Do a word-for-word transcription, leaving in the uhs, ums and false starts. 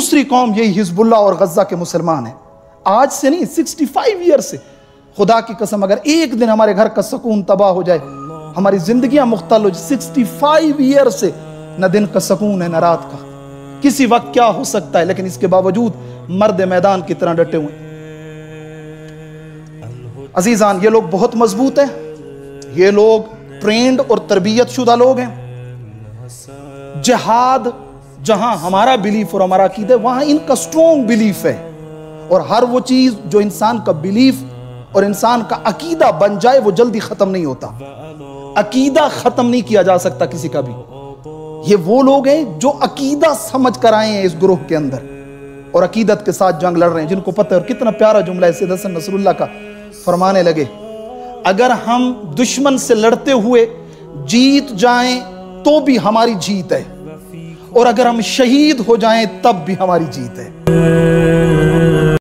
دوسری قوم یہی حزب اللہ اور غزہ کے مسلمان ہیں. آج سے نہیں، سکسٹی فائیو ایئر سے. خدا کی قسم اگر ایک دن ہمارے گھر کا سکون تباہ ہو جائے، ہماری زندگیاں مختل ہو جائے، سکسٹی فائیو ایئر سے نہ دن کا سکون ہے نہ رات کا. کسی وقت کیا ہو سکتا ہے، لیکن اس کے باوجود مرد میدان کی طرح ڈٹے ہوئے. عزیزان، یہ لوگ بہت مضبوط ہیں. یہ لوگ ٹرینڈ اور تربیت شدہ لوگ ہیں. جہاد جہاں ہمارا بلیف اور ہمارا عقیدہ ہے، وہاں ان کا سٹرونگ بلیف ہے. اور ہر وہ چیز جو انسان کا بلیف اور انسان کا عقیدہ بن جائے وہ جلدی ختم نہیں ہوتا. عقیدہ ختم نہیں کیا جا سکتا کسی کا بھی. یہ وہ لوگ ہیں جو عقیدہ سمجھ کر آئے ہیں اس گروہ کے اندر اور عقیدت کے ساتھ جنگ لڑ رہے ہیں، جن کو پتہ ہے. اور کتنا پیارا جملہ ہے سید حسن نصر اللہ کا، فرمانے لگے اگر ہم دشمن سے لڑتے ہوئے جیت جائیں تو بھی ہماری جیت ہے، اور اگر ہم شہید ہو جائیں تب بھی ہماری جیت ہے.